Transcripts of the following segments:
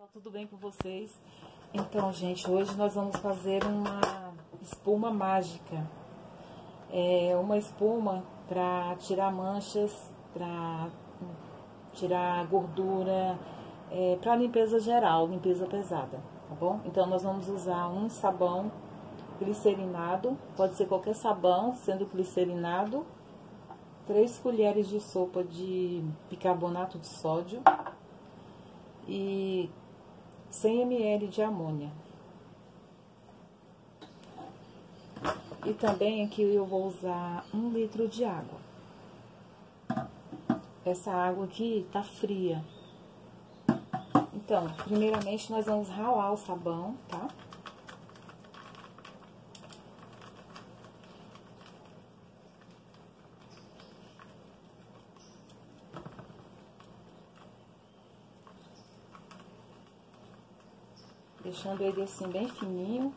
Tudo bem com vocês? Então, gente, hoje nós vamos fazer uma espuma mágica. É uma espuma para tirar manchas, para tirar gordura, para limpeza geral, limpeza pesada, tá bom? Então, nós vamos usar um sabão glicerinado, pode ser qualquer sabão, sendo glicerinado, 3 colheres de sopa de bicarbonato de sódio e 100 ml de amônia. E também aqui eu vou usar 1 litro de água. Essa água aqui tá fria. Então, primeiramente nós vamos ralar o sabão, tá? Deixando ele assim bem fininho.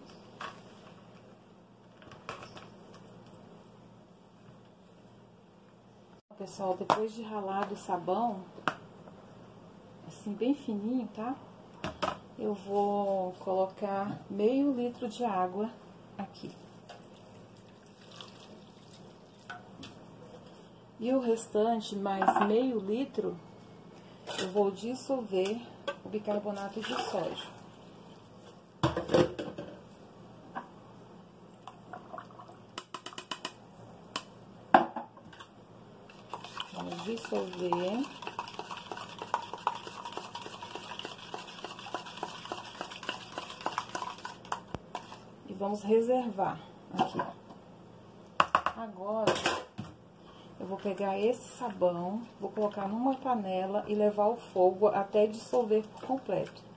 Pessoal, depois de ralado o sabão, assim bem fininho, tá? Eu vou colocar meio litro de água aqui. E o restante, mais meio litro, eu vou dissolver o bicarbonato de sódio. Vamos dissolver. E vamos reservar aqui. Agora, eu vou pegar esse sabão, vou colocar numa panela e levar ao fogo até dissolver por completo.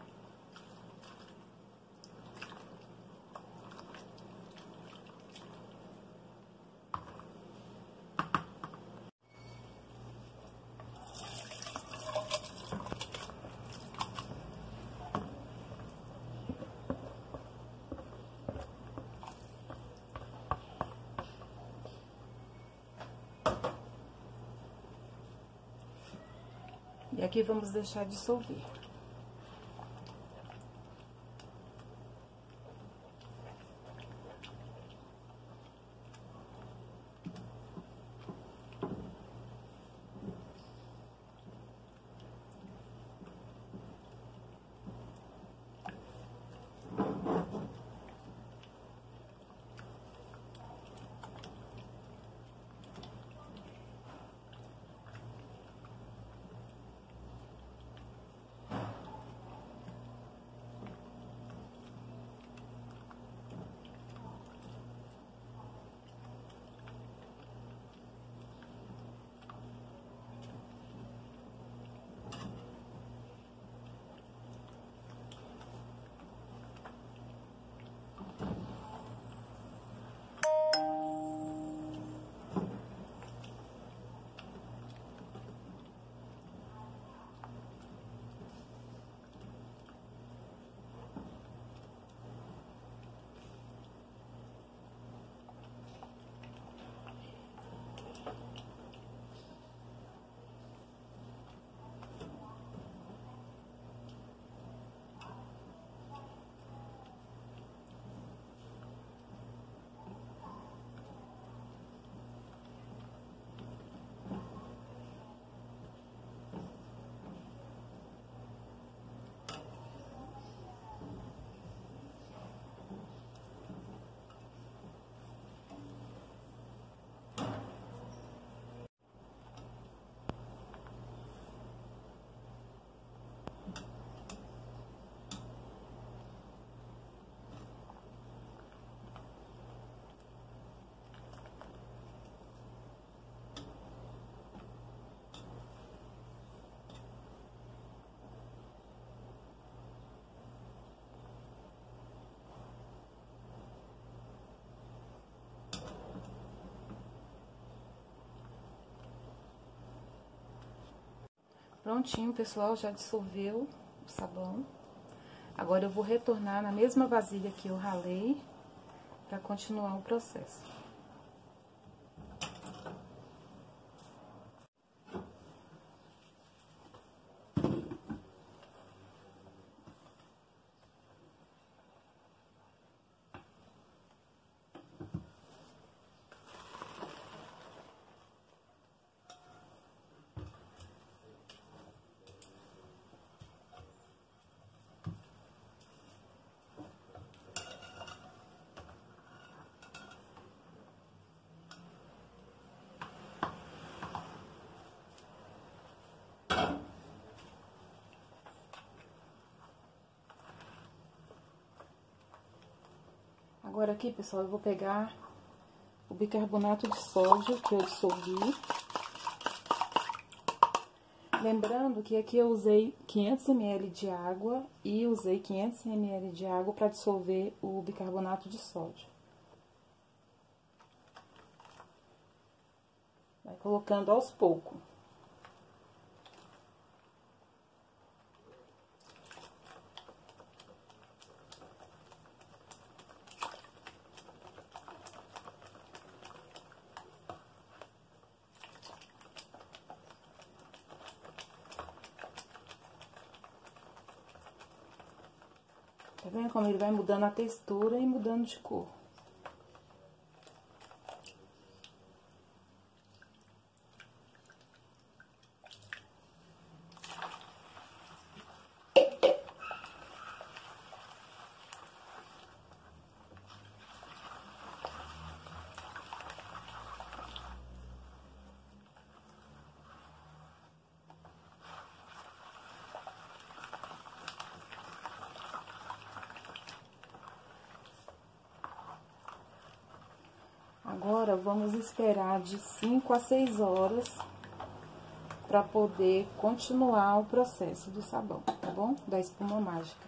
E aqui vamos deixar dissolver. Prontinho, pessoal, já dissolveu o sabão. Agora eu vou retornar na mesma vasilha que eu ralei para continuar o processo. aqui, pessoal, eu vou pegar o bicarbonato de sódio que eu dissolvi. Lembrando que aqui eu usei 500 ml de água e usei 500 ml de água para dissolver o bicarbonato de sódio. Vai colocando aos poucos. Tá vendo como ele vai mudando a textura e mudando de cor? Agora, vamos esperar de 5 a 6 horas para poder continuar o processo do sabão, tá bom? Da espuma mágica.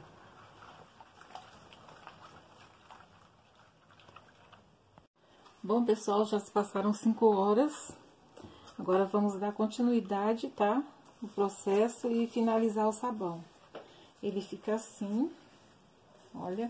Bom, pessoal, já se passaram 5 horas. Agora, vamos dar continuidade, tá? No processo e finalizar o sabão. Ele fica assim, olha.